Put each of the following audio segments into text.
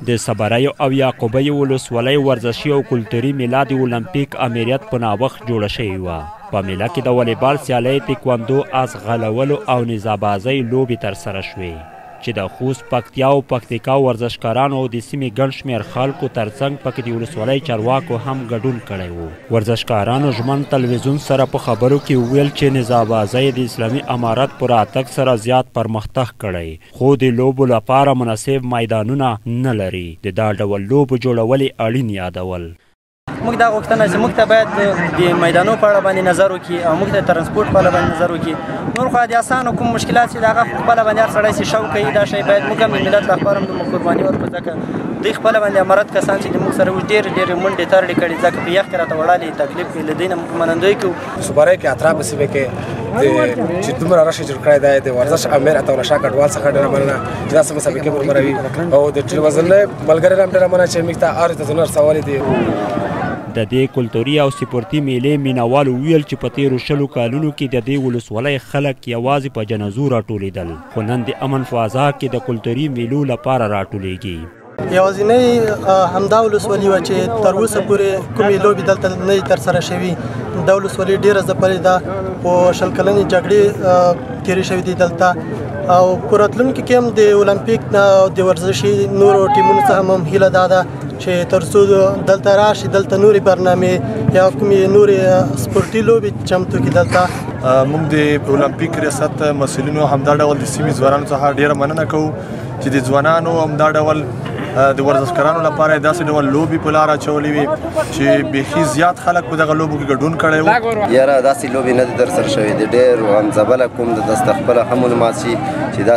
د صبریو او یعقوبیو ولسوالۍ ورزشي او کلتوري میله د اولمپیک امریت په ناوخت جوړه شوې وه. په میله کې د والیبال سیالۍ، تکواندو، اس غلولو او نیزابازۍ لوبې ترسره شوې چې د خوست، پکتیا او پکتیکا ورزشکارانو او د سیمې ګڼ شمېر خلکو ترڅنګ پکې د ولسوالۍ چارواکو هم ګډون کړی و. ورزشکارانو ژمن تلویزیون سره په خبرو کې وویل چې نیزابازۍ د اسلامي امارت په راتګ سره زیات پرمختګ کړی، خو د لوبو لپاره مناسب میدانونه نه لري. د دا ډول لوبو جوړول یې اړین یادول. موږ دا غوښتنه چې موږ ته باید د میدانو په اړه باندې نظر وکړي او موږ ته ترانسپورټ په اړه باندې نظر وکړي. نور خو د اسانو کوم مشکلات چې د هغه خپله باندې هر سړی چې شوق کوي دا شی باید موږ هم د ملت لپاره هم د قرباني ورکړو، ځکه دوی خپله باندې امارت کسان چې موږ سره اوس ډېرې ډېرې منډې ترړې کړي، ځکه په یخ کې راته وړالې تکلیف کوي. له دوی نه موږ منندوی کوو. صبریو کې اطراف سیمې کې چې دومره رش جوړ کړی دی د ورزش امیر عطاالله کډوال څخه ډېره مننه چې داسې مسابقې برابروي، او د ټلویزیون ملګري هم ډېره مننه چې موږ ته هر ته رسولي دي. د دې کلتوري او سپورتي میلې مینوالو ویل چې په تیرو 20 کالونو کې د دې ولسوالۍ خلک یوازې په جنازو راټولېدل، خو نن د امن فضا کې د کلتوري میلو لپاره راټولېږي. یوازینۍ همدا ولسوالي وه چې تر اوسه پورې کومې لوبې دلته نه دي ترسره شوي. دا ولسوالي ډېره ځپلې ده، په 20 کلنې جګړې تېرې شوې دي دلته، او په راتلونکي کې هم د اولمپیک نه او د ورزشي نورو ټیمونو څخه هم هیله دا ده چې تر څو دلته راشي، دلته نورې برنامې یا کومې نورې سپورتي لوبې چمتو کړي دلته. موږ د اولمپیک ریاست مسؤلینو همدا ډول د سیمې ځوانانو څخه ډېره مننه کوو چې د ځوانانو همدا ډول د ورزشکارانو لپاره داسې ډول لوبې په لاره اچولې وي چې بیخي زیات خلک په دغه لوبو کې ګډون کړی و. یاره داسې لوبې نه دي ترسره شوې دي، ډېر همزبله کوم د دسته خپله هم معلومات شي چې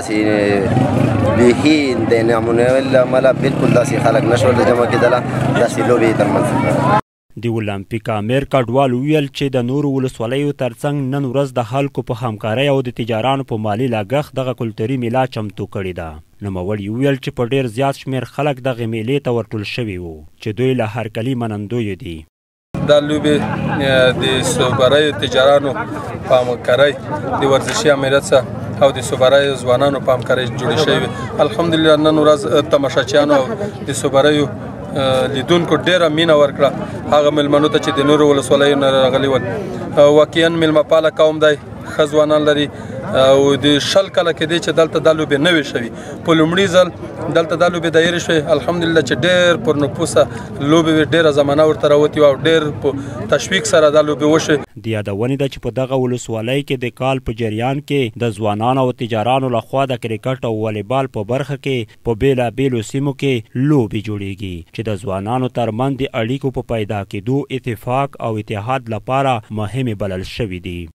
داسې بیخي د نعمونو له امله بالکل داسې خلک نه شول جمع کېدله، داسې لوبې یې ترمنځ. د اولمپیک امیر کډوال ویل چې د نورو ولسوالیو ترڅنګ نن ورځ د خلکو په همکارۍ او د تجارانو په مالي لګښت دغه کلتوري میله چمتو کړې ده. نوموړي وویل چې په ډېر زیات شمېر خلک دغې میلې ته ورټول شوي وو چې دوی له هرکلي منندوی دي. دا لوبې د صوبریو تجارانو په همکارۍ د ورزشي امریت څخه او د صوبریو ځوانانو په همکارۍ جوړې شوې. الحمدلله نن ورځ تماشاچیانو او د صوبریو لیدونکو ډېره مینه ورکړه هغه میلمنو ته چې د نورو ولسوالیو نه راغلي ول. واقعا میلمه پاله قوم دی، ښه ځوانان لري، او د 20 کاله کې دی چې دلته دا لوبې نه وې شوي. په لومړي ځل دلته دا لوبې دایرې شوې، الحمدلله چې ډېر پر نفوسه لوبې وې، ډېره زمانه ورته راوتې وه او ډېر په تشویق سره دا لوبې وشوې. د یادونې ده چې په دغه ولسوالۍ کې د کال په جریان کې د ځوانانو او تجارانو لخوا د کرکټ او والیبال په برخه کې په بېلابېلو سیمو کې لوبې جوړېږي چې د ځوانانو ترمنځ د اړیکو په پیدا کېدو اتفاق او اتحاد لپاره مهمې بلل شوي دي.